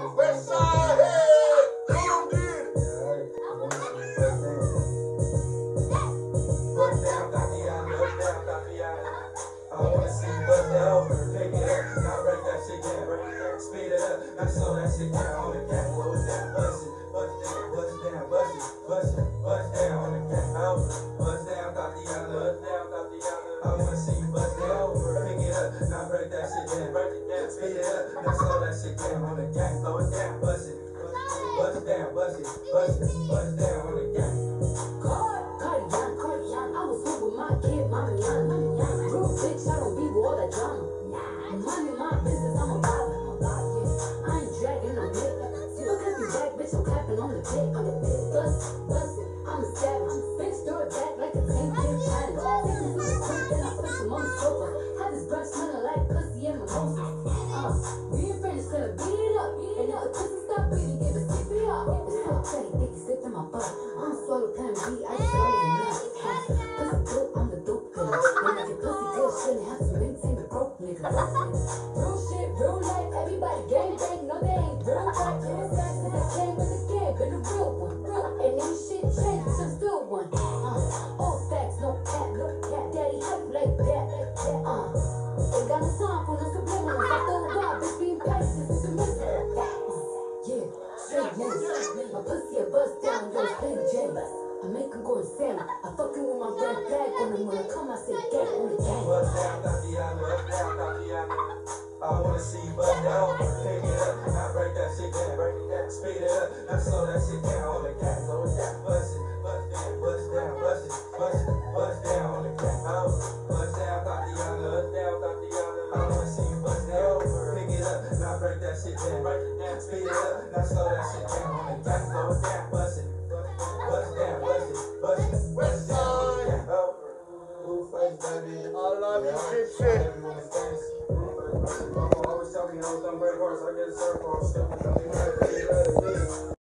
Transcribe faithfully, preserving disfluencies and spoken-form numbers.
West side head. Come get it. Bust down, Tatiana. Bust down, Tatiana. I wanna see you bust that over. Pick it up. Now break that shit down. Speed it up. Now slow that shit down on the cat. Slow it down. Bust it. Bust down. Bust down. Bust it. Bust it. Bust down on the cat. Over. Bust down, Tatiana. Bust down, Tatiana. I wanna see you bust that over. Pick it up. Now break that shit down. Break it down. Speed it up. Now slow that shit down on the cat. Slow it down. Bust it. Bust down. Bust it. Bust it. Bust down on the cat. Cardigan, Cardigan, I was home with my kid, mommy, young, mommy, young. Real bitch, I don't be with all that drama. Money, my business, I'm a vibe, I'm a vibe, yeah. I ain't dragging no dick. Look at me back, bitch, I'm clapping on the dick, on the dick. Bust it, bust it, I'm a savage. Bitch, throw it back like a tank, big challenge. Take this little quick, then I push him on the sofa. Had this breath smelling like pussy and mimosa. Uh, we ain't finished, gonna beat it up. And if the pussy stop beating, give it C P R. It's so pretty, think it's slipped in my butt. I'm swallow plan B, I just swallow the nut. Pussy dope, I'm the dope killer. And if your pussy good, shouldn't have to maintain the broke nigga. Real shit, real life, everybody gang bang, no they ain't real right. Yeah, it's back to the game with the game, but the real one. Real, and ain't shit changed, but I'm still one. Uh, all facts, no cap, no cap. Daddy hype like that, like that. Uh, ain't got no time for no subliminals. I throw a rock, bitch being paid, this is a mystery. Yeah, straight niggas. My pussy a bust down, yo, play the J. I make him go insane. I fucking with my red flag on him. When I come, I say get on the gang. Bust down, Tatiana. Bust down, Tatiana. I wanna see you bust down. Pick it up. Now break that shit down. Break it down. Speed it up. Now slow that shit down on the cat. Slow it down. Bust it. Bust down. Bust down. Bust it. Bust it. Bust down on the cat. Over. Bust down, Tatiana. Bust down, Tatiana. I wanna see you bust down. Pick it up. Now break that shit down. Break it down. Speed it up. Now slow that shit down on the cat. Slow it down. Bust it. Bust down. Bust it. Bust it. Bust down on the cat. Over. Blueface, baby. I love you, shit, shit. Mama always tell me I was done great horse. I get a surf off.